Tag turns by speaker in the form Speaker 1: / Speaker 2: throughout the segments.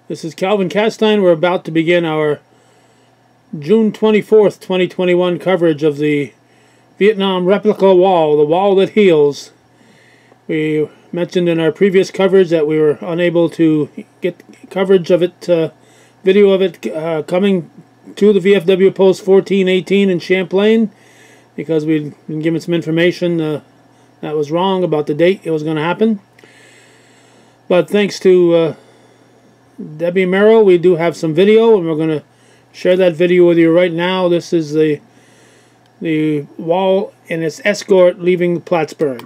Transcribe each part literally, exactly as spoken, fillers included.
Speaker 1: This is Calvin Castine. We're about to begin our June twenty-fourth, twenty twenty-one coverage of the Vietnam replica wall, the wall that heals. We mentioned in our previous coverage that we were unable to get coverage of it, uh, video of it uh, coming to the V F W Post fourteen eighteen in Champlain, because we'd been given some information uh, that was wrong about the date it was going to happen. But thanks to uh, Debbie Merrill, we do have some video, and we're going to share that video with you right now. This is the the wall in its escort leaving Plattsburgh.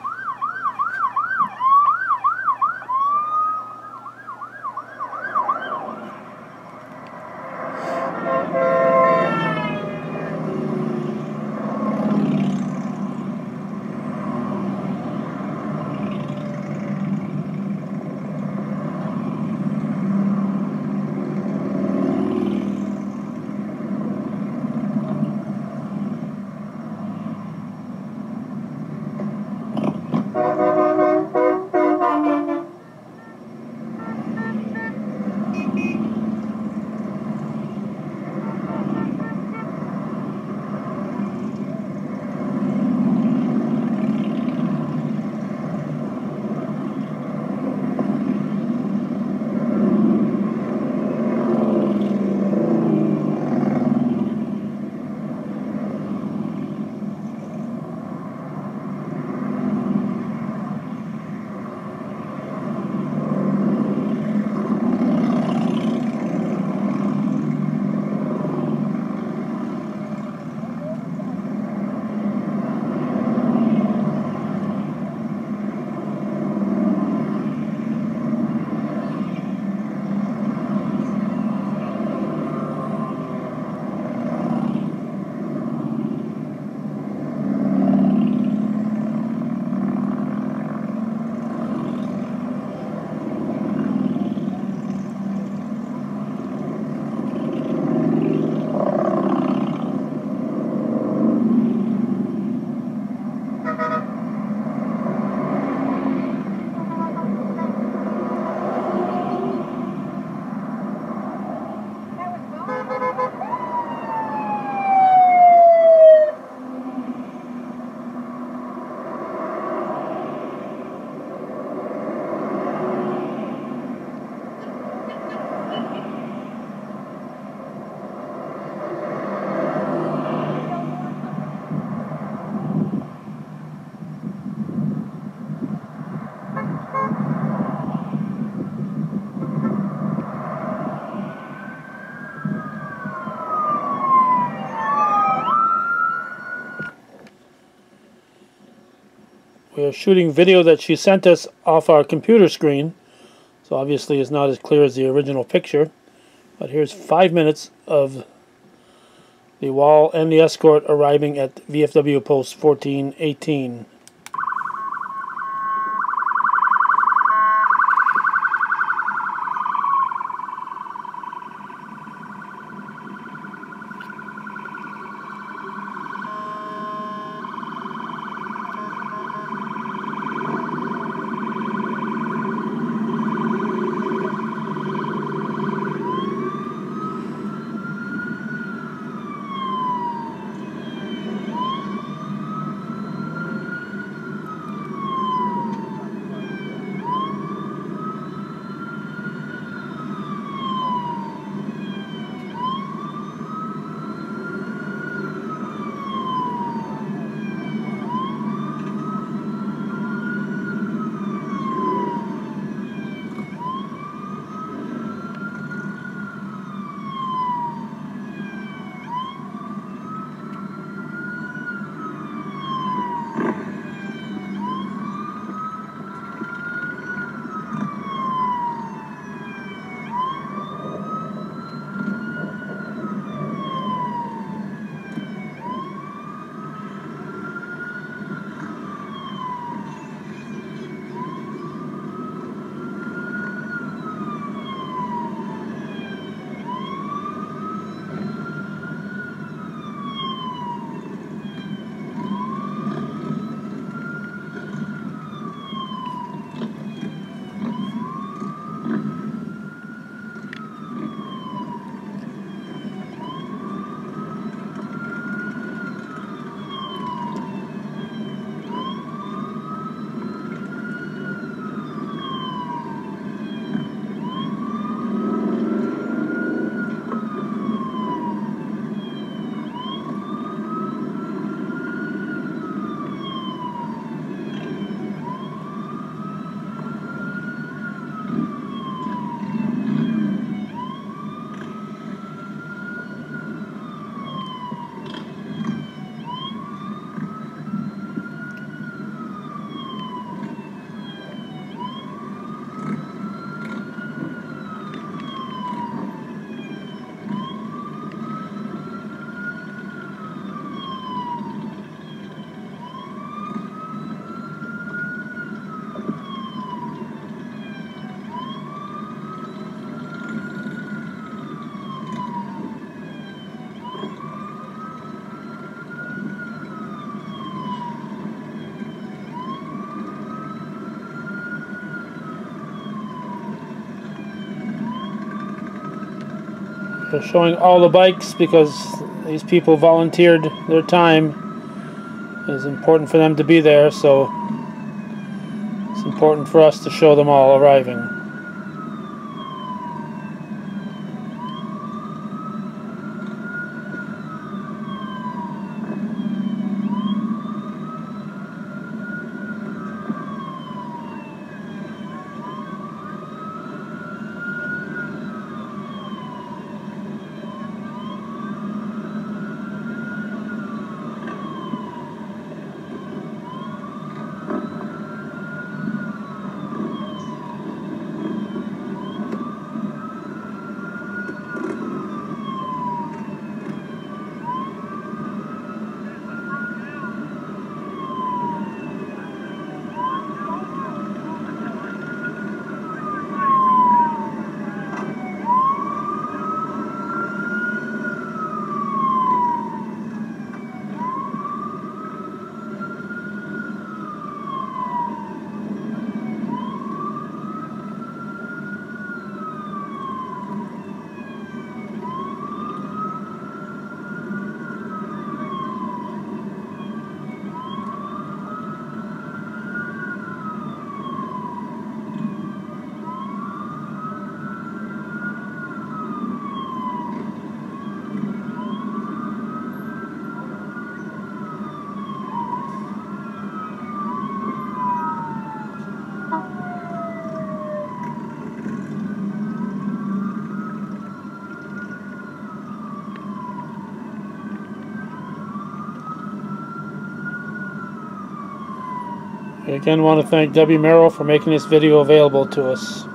Speaker 1: We are shooting video that she sent us off our computer screen, so obviously it's not as clear as the original picture. But here's five minutes of the wall and the escort arriving at V F W Post fourteen eighteen. We're showing all the bikes because these people volunteered their time. It's important for them to be there, so it's important for us to show them all arriving. I again want to thank Debbie Merrill for making this video available to us.